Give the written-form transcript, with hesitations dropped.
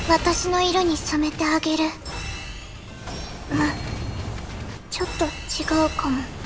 私の色に染めてあげる。ちょっと違うかも。